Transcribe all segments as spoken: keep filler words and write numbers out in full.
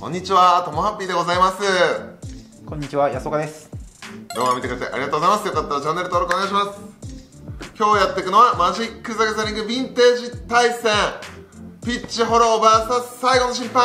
こんにちは、ともハッピーでございます。 こんにちは、安岡です。 動画見てくれてありがとうございます。よかったらチャンネル登録お願いします。今日やっていくのはマジック・ザ・ギャザリング・ヴィンテージ対戦ピッチホロー ブイエス 最後の審判。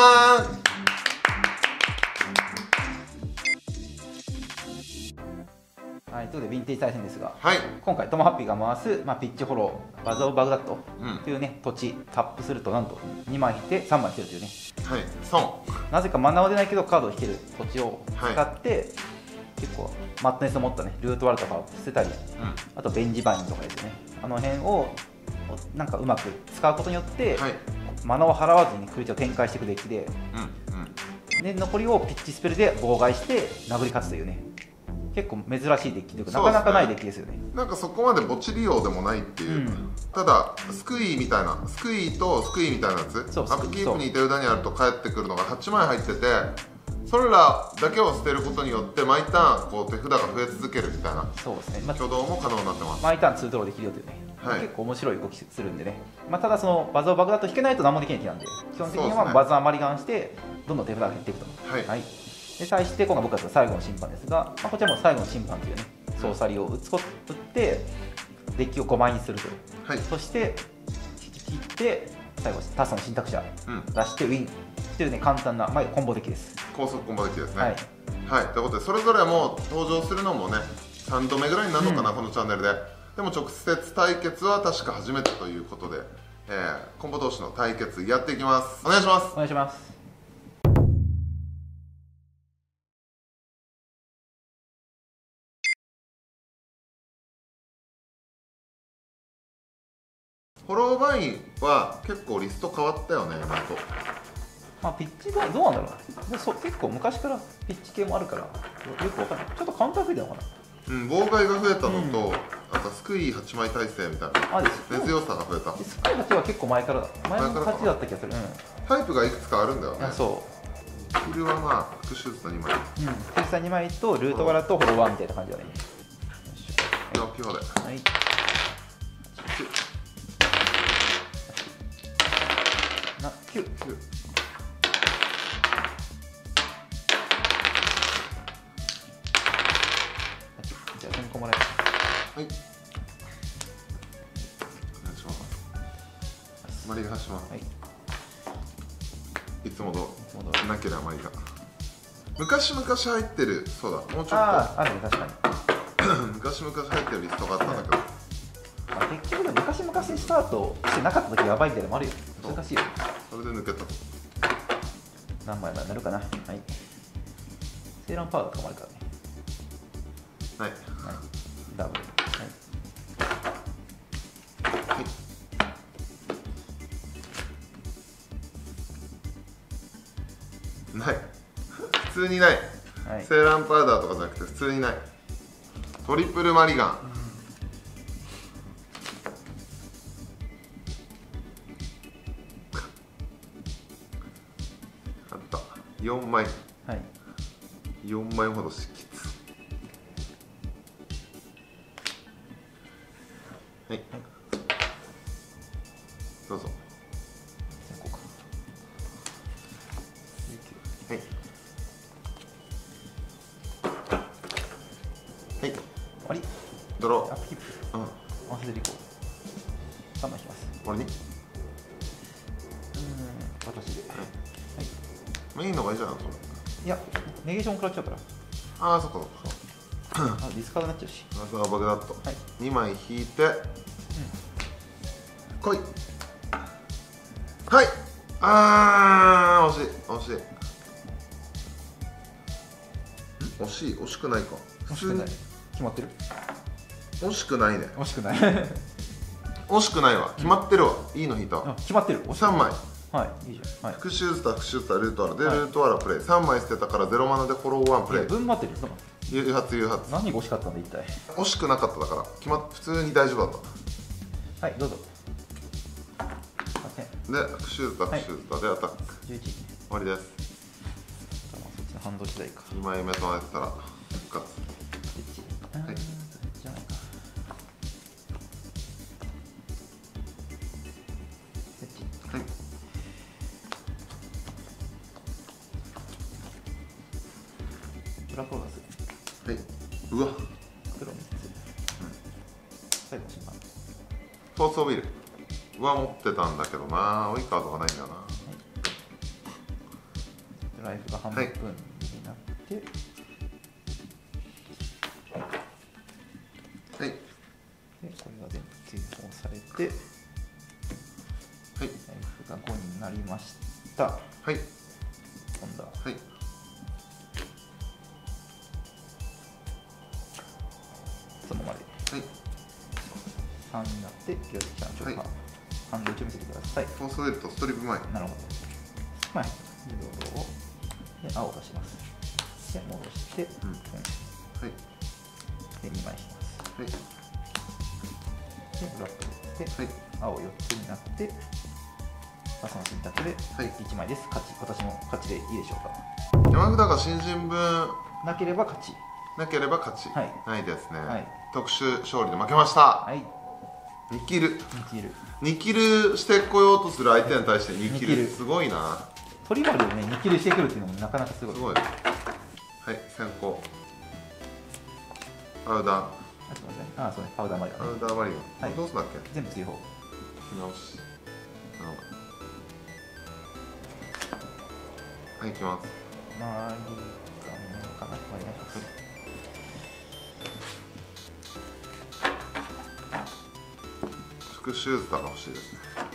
はい、ということでヴィンテージ対戦ですが、 はい、 今回トモハッピーが回す、まあ、ピッチホローバズ・オブ・バグダッドというね、土地タップするとなんとにまい引いてさんまい引けるというね、 はい、損。 なぜかマナは出ないけどカードを引ける土地を使って、はい、結構マットネスを持ったねルートワールとかを捨てたり、うん、あとベンジバインとかですね、あの辺をなんかうまく使うことによって、はい、マナを払わずにクリティを展開していくデッキで、うんうん、で残りをピッチスペルで妨害して殴り勝つというね、結構珍しいデッキというか、なかなかないデッキですよね。 なんかそこまで墓地利用でもないっていう、うん、ただスクイみたいなスクイとスクイみたいなやつ、アップキープに手札にあると返ってくるのがはちまい入ってて、それらだけを捨てることによって毎ターンこう手札が増え続けるみたいな、そうですね、まあ、挙動も可能になってます。 毎ターンツードローできるよというね、はい、結構面白い動きするんでね、まあ、ただそのバズをバグだと引けないと何もできない気なんで、基本的にはバズ余りガンしてどんどん手札が減っていくと。はい、はい、で対して今回僕たちの最後の審判ですが、まあ、こちらも最後の審判というねソーサリーを打つこ打ってデッキをごまいにすると、はい、そして切って最後タスの選択肢出してウィンというね簡単な、まあ、コンボデッキです。 高速コンボデッキですね。はい、はい、ということでそれぞれも登場するのもねさんどめぐらいになるのかな、うん、このチャンネルで。でも直接対決は確か初めてということで、えー、コンボ同士の対決やっていきます。お願いします。 お願いします。 ホローバインは結構リスト変わったよね、今と。 まあ、ピッチがどうなんだろう、そ結構昔からピッチ系もあるから、よくわかんない、ちょっとカウンター増えたのかな。 うん、妨害が増えたのと、うん、あとスクイはちまい体制みたいな、あ根強さが増えた。 スクイはちは結構前からだ、前の勝ちだった気がする。うん、 タイプがいくつかあるんだよね。 そうフルはまあ、復讐術のにまい。うん、 復讐にまいと、ルート柄とホローワンみたいな感じだね。 よっ、ピホで。はい。 なきゅう。じゃあ、先行もらえます。 はい。お願いします。マリガします。はい。いつもどなければマリガ。昔々入ってる、そうだ、もうちょっと。 ああ、あるね、確かに。 昔々入ってるリストがあったんだけど。 あ、結局で昔々スタートしてなかった時やばいみたいなのもあるよ。難しいよ。 それで抜けた。 何枚までなるかな。はい。セーランパウダーとかもあるからね。 はい。 はい。ダブル。はい。はい。 ない。普通にない。はい、セーランパウダーとかじゃなくて普通にない。トリプルマリガン。あった。よんまい。はい。よんまいほどしきつ。はい。はい、どうぞ。はい。はい。終わり。 ドロー。 アップキープ。うん。ワンセリコ。さんまい引きます。 終わりに。 うん。私で。はい。 まあいいのがいいじゃん、それ。 いや、ネゲーション食らっちゃうから。 ああ、そっかそっか。 あ、ディスカードになっちゃうし。 まずはバグダット。はい。にまい引いて。うん。来い。はい。ああ、惜しい、惜しい。惜しい、惜しくないか。 惜しくない。決まってる。 惜しくないね。 惜しくない。 惜しくないわ。決まってるわ。いいの引いた。 決まってる。 さんまい。 はい、いいじゃん。 復讐スター、復讐スター、ルートアラで、ルートアラプレイ。さんまい捨てたからゼロマナでフォローワンプレイ。 分待ってる。 誘発、誘発。 何が惜しかったんだ、一体。 惜しくなかっただから、決まっ普通に大丈夫だった。 はい、どうぞ。 で、復讐スター、復讐スターでアタック。 じゅういち。 終わりです。 そっちの反動次第か。 にまいめとなってたら、復活。はい。 じゃないか。 はい。 ブラックローダーする。はい。うわ。 黒みっつ。最後審判。 フォースオビルは持ってたんだけどな、追いカードがないんだな。はい、 ライフが半分になって、 はい、 でこれが全部追放されて、はい、ライフがごになりました。はい、今度は、はい、そのままで、はい、さんになって、清月さん、ちょっとハンド一応見せてください。 フォースウェルとストリップ前。 なるほど。はい、色をで青を出します。で、戻して、うん、はい。で、にまいします。はい。で、ブラックで、はい、青よっつになって、その選択でいちまいです。勝ち、私も勝ちでいいでしょうか。 山札が新人分なければ勝ち。 なければ勝ち。はい、ないですね。 はい、 特殊勝利で負けました。はい。にキル。にキル。 にキルしてこようとする相手に対してにキル。すごいな。 トリマルでね、にキルしてくるっていうのもなかなかすごい。 すごい。はい、先行。パウダー。 ああ、そうね、パウダーマリオ、ね。 パウダーマリオ。はい、どうすんだっけ？ 全部追放。 直し。はい、行きます。 マリガンかな、マリガンか。 副シューズが欲しいですね。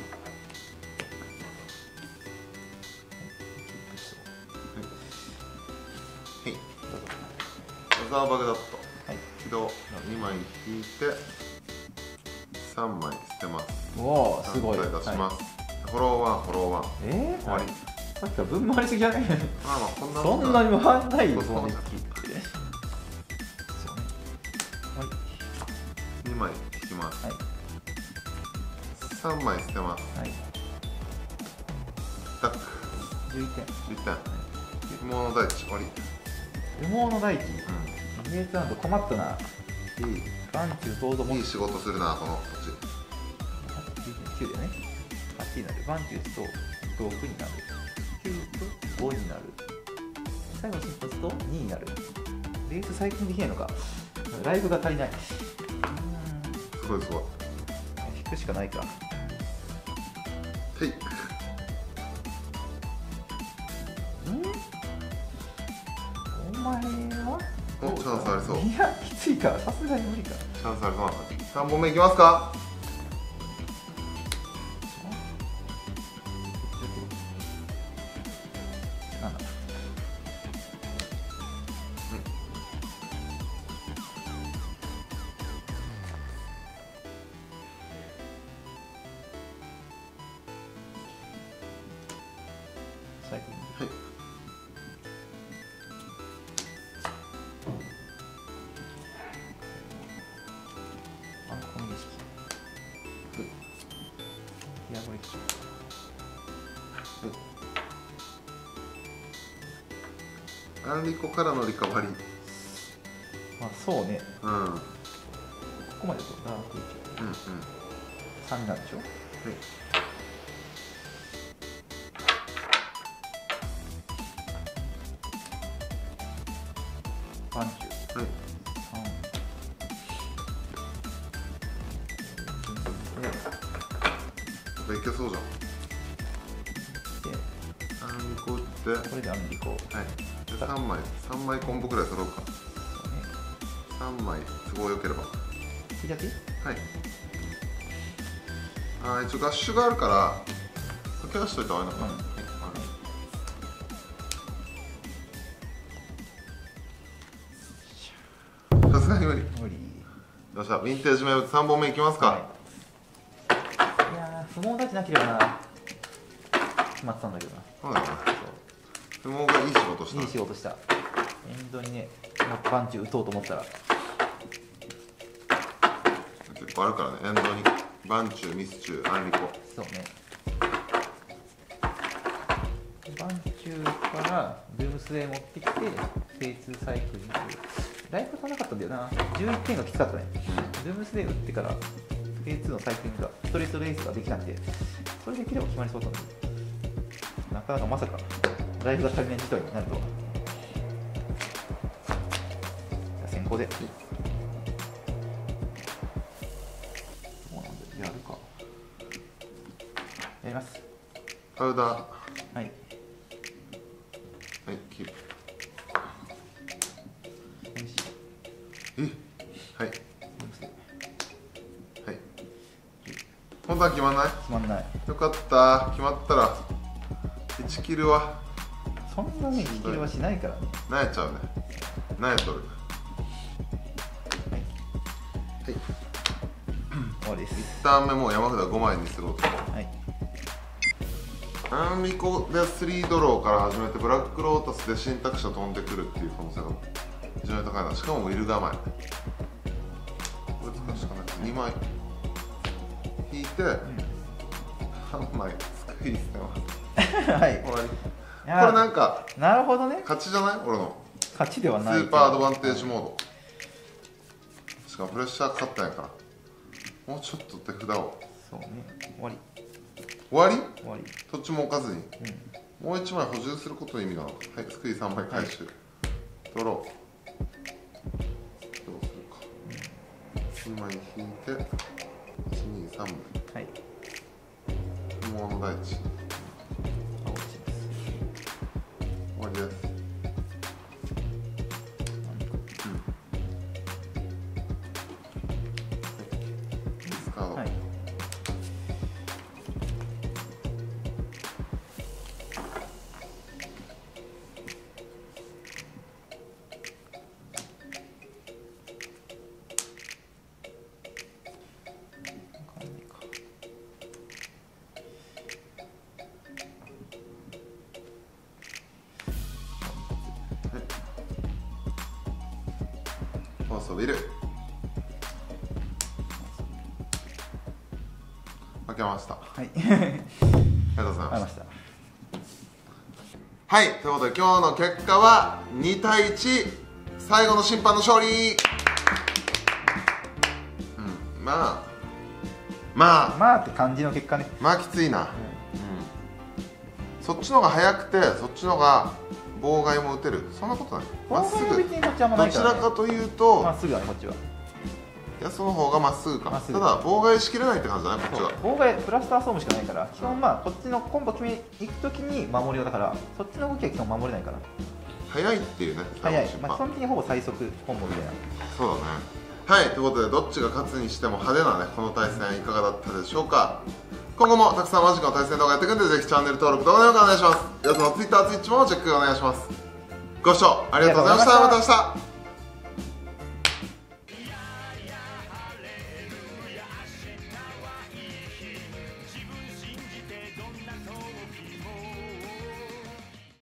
はい。マザーバグダット。起動にまい引いてさんまい捨てます。 おお、すごい。 出します。フォローワン、フォローワン。ええ、終わり。 さっきは分回りすぎじゃない？まあまあこんなそんなに回んないよ。そうね。 にまい引きます。さんまい捨てます。タック。 じゅういってん。 じゅういってん。不毛の大地終わり。 不毛の大地。イメージランド困ったな。いい。眼中ちょうども。 いい仕事するなこの土地。きゅうでね。はちになる。眼中とろくになる。きゅうとごになる。最後の出発とにになる。レース最近できないのか。ライブが足りない。 すごいすごい。 引くしかないか。はい。お前はお、チャンスありそう。 いや、きついか。さすがに無理か。 チャンスありそうな感じ。さんぼんめいきますか。 最後に。はい。あ、この儀式。はい。ディアゴリック。 はい。アンリコからのリカバリー。 まあ、そうね。 うん。ここまでとダークイチ。うんうん。さんになるでしょ。はい。パンチュ。はい。 これいけそうじゃん。で、アンリコ打って。 これでアンリコ。はい。 で、さんまい、さんまいコンボくらい揃うか。そうね。さんまい都合良ければ。 引いちゃっていい？ はい。ああ、一応ガッシュがあるから、溶け出しといた方がいいのかな。うん。さすがに無理。 無理。 よっしゃ、ヴィンテージ名物さんぼんめいきますか。はい、 いやー、不毛立ちなければな。決まってたんだけどな。 そうだよな。不毛がいい仕事した。 いい仕事した。エンドにね、バンチ打とうと思ったら。 結構あるからね、エンドに。バンチュー、ミスチュー、アンリコ。 そうね。バンチューからルームスウェイ持ってきて、フェイツーサイクルにする。ライフがなかったんだよな。じゅういってんがきつかったね。ルームスウェイ打ってから、フェイツーのサイクリングが、ストレートレースができなくて、それできれば決まりそうだったんだけど、なかなかまさか、ライフが足りない事態になるとは。 コで。そうなんだ、やるか。やります。 パウダー。はい。 はい、 キープ。え、はい。はい。本当は決まんない？ 決まんない。 よかった、決まったらいちキルはそんなにいちキルはしないからね。 なえちゃうね。なえとる。はい。はい。 終わりです。 いちターン目もう山札ごまいにすると。 はい。 アンミコでスリードローから始めてブラックロータスで選択肢を飛んでくるっていう可能性が非常に高いな。しかもウィル構え。これ使うしかなくてにまい引いて、うん、さんまいスクイーズしてます。はい、終わり。これなんかなるほどね、 勝ちじゃない？俺の勝ちではない。 スーパーアドバンテージモード。しかもプレッシャーかかったんやからもうちょっと手札を。 そうね、終わり。 終わり？ 終わり。 どっちも置かずに、 うん、 もういちまい補充することに意味がある。はい、スクイーさんまい回収、はい、ドロー。どうするか、うん、にまい引いていちにさんまい、 はい、 不毛の大地。終わりです。ディスカード、はい、フォースをビル負けました。 はい。 ありがとうございました。はい、ということで今日の結果はにたいいち、最後の審判の勝利。うん、まあまあまあって感じの結果ね。 まあきついな。うん、うん、そっちのが速くてそっちのが妨害も打てる。そんなことない。まっすぐ。どちらかというとまっすぐだね、こっちは。 いや、その方がまっすぐか。ただ妨害しきれないって感じだね、こっちは。 妨害プラスターソームしかないから、基本まあこっちのコンボ決め行くときに守りをだから、そっちの動きは基本守れないから。 速いっていうね。 速い。まあ基本的にほぼ最速コンボみたいな。 そうだね。はい、ということでどっちが勝つにしても派手なねこの対戦いかがだったでしょうか。今後もたくさんマジックの対戦動画やっていくんで、ぜひチャンネル登録、動画の評価お願いします。皆さんの Twitter、Twitch もチェックお願いします。ご視聴ありがとうございました。また明日。